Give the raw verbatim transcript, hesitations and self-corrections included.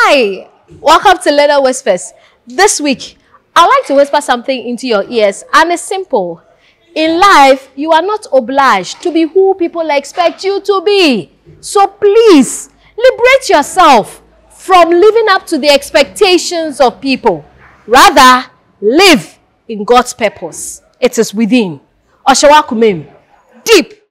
Hi, welcome to Little Whispers. This week, I'd like to whisper something into your ears, and it's simple. In life, you are not obliged to be who people expect you to be. So please, liberate yourself from living up to the expectations of people. Rather, live in God's purpose. It is within. Oshawa Kumem. Deep.